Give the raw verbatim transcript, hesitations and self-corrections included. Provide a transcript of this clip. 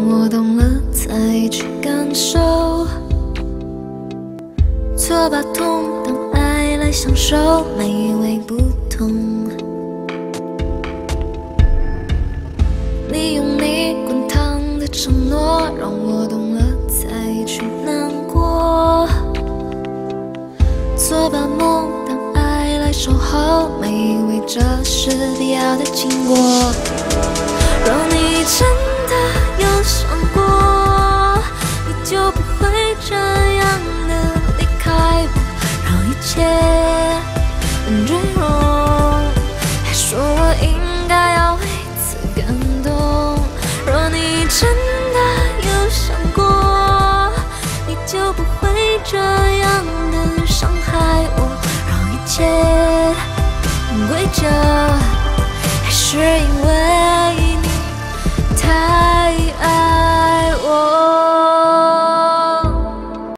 我懂了才去感受。错把痛当爱来享受，美味不同。你用你滚烫的承诺，让我懂了才去难过。错把梦当爱来守候，美味这是必要的经过。若你真的有想过，你就不会这样的离开我，让一切很坠落，还说我应该要为此感动。若你真的有想过，你就不会这样的伤害我，让一切归着，还是因